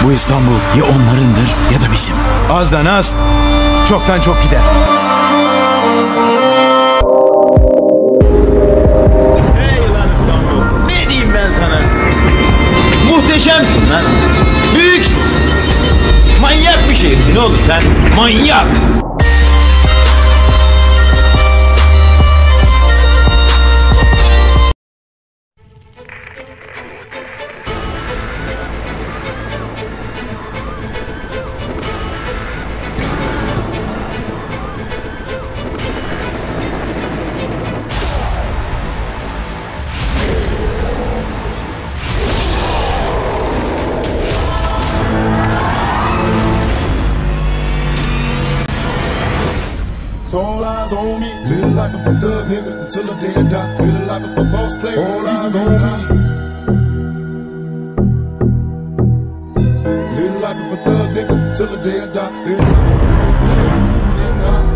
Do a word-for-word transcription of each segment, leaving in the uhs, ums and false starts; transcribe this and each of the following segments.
Bu İstanbul ya onlarındır ya da bizim. Azdan az, çoktan çok gider. Hey lan İstanbul, ne diyeyim ben sana? Muhteşemsin lan. Büyüksün. Manyak bir şehirsin oğlum sen. Manyak. All eyes on me, little life of a thug nigga until the day I die. Little life of a boss player, all eyes on me. Little life of a thug nigga until the day I die. Little life of a boss player, getting high.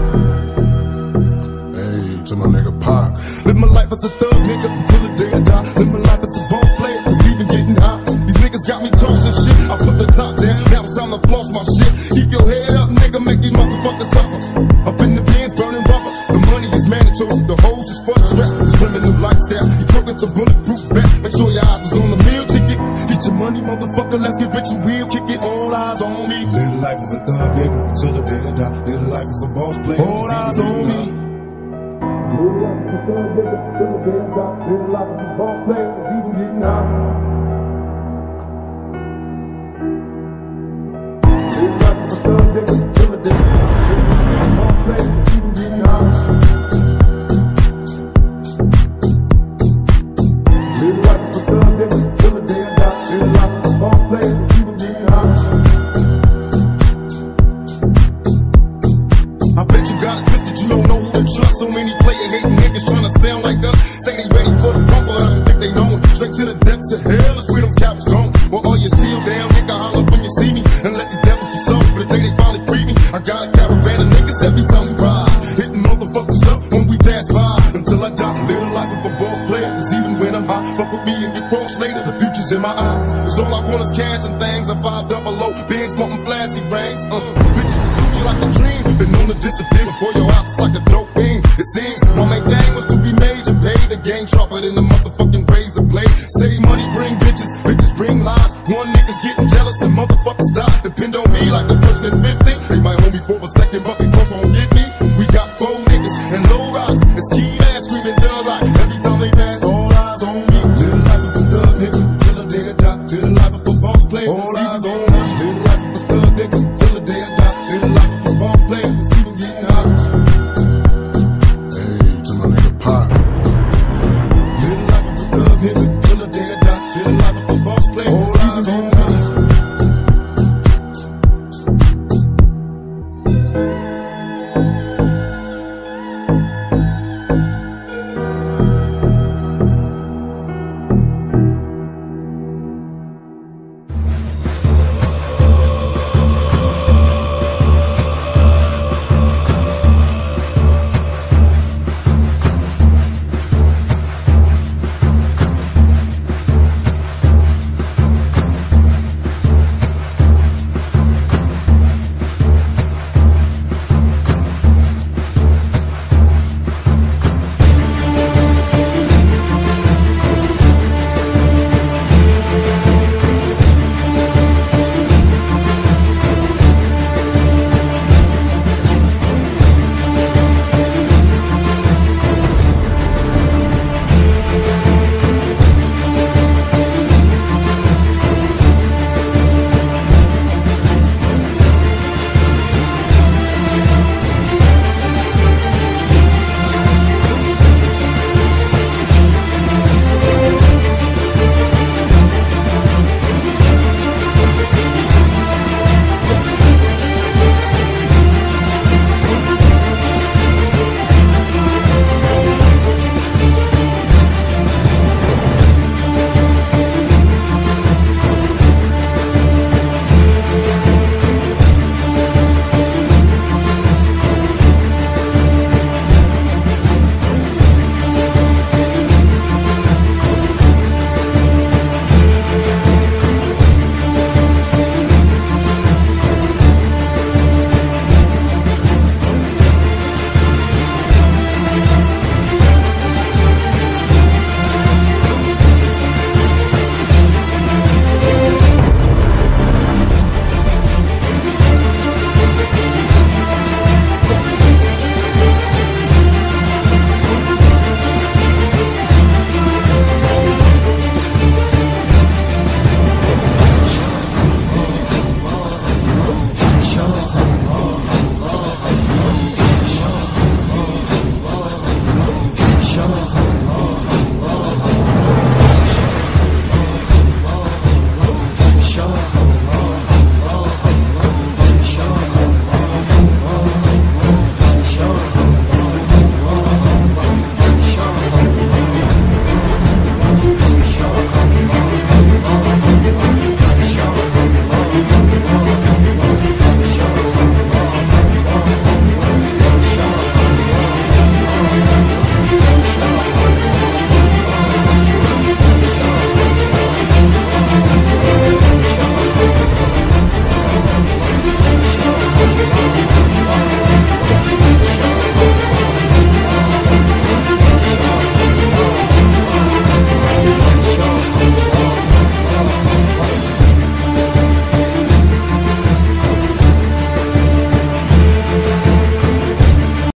Hey, to my nigga Pac. Live my life as a thug nigga until the day I die. Live my life as a boss player, it's even getting high. These niggas got me tossing shit. I put the top down, now it's time to floss my shit. Keep your head up, nigga, make these motherfuckers suffer. Up in the pins, burning rubber. The money is mandatory. The hose is for the stress. It's criminal lifestyle. You cook with the bulletproof vest. Make sure your eyes is on the meal ticket. Get your money, motherfucker. Let's get rich and real. Kick it. All eyes on me. Little life is a thug nigga until the day I die. Little life is a boss player. All eyes on me. Little life is a thug nigga until the day I die. Little life is a boss player. It's even getting high. Little life is a thug nigga until the day I die. I bet you got it twisted, you don't know who to trust. So many player hating niggas trying to sound like us. Say they ready for the rumble, I don't think they know it. Straight to the depths of hell is where them cowards gone. Well, all you seal down, nigga, holler when you see me. And let these devils be soft for the day they finally free me. I got a caravan of niggas every time we ride. Hitting motherfuckers up when we pass by. Until I die, live the life of a boss player. Cause even when I'm high, fuck with me and get crossed later. The future's in my eyes. Cause all I want is cash and things. I'm five double O, being smoking flashy rings. Uh, bitches pursue you like a dream. Been known to disappear before your house like a dope fiend. It seems my main thing was to be major. Pay the game sharper than the motherfucking razor blade. Save money, bring bitches, bitches bring lies. One nigga's getting jealous and motherfuckers die. Depend on me like the first and fifteen. They might hold me for a second, but before